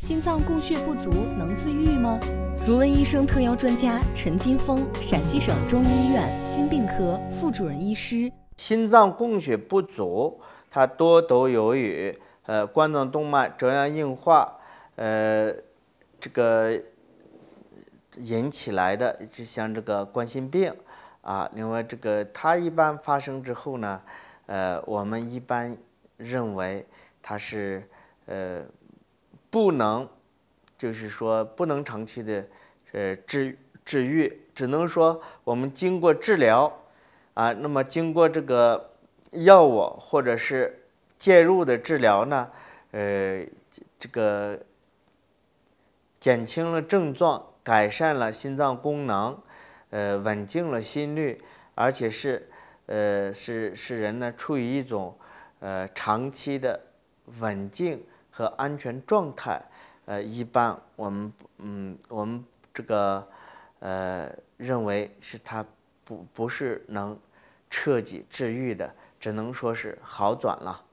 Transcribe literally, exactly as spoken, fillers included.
心脏供血不足能自愈吗？如温医生特邀专家陈金峰，陕西省中医医院心病科副主任医师。 心脏供血不足，它多都由于呃冠状动脉粥样硬化，呃这个引起来的，就像这个冠心病啊。另外，这个它一般发生之后呢，呃，我们一般认为它是呃不能，就是说不能长期的呃治治愈，只能说我们经过治疗啊，那么经过这个药物或者是介入的治疗呢，呃，这个减轻了症状，改善了心脏功能，呃，稳定了心率，而且是呃使使人呢处于一种呃长期的稳定和安全状态。呃，一般我们嗯我们这个呃认为是它不不是能彻底治愈的，只能说是好转了。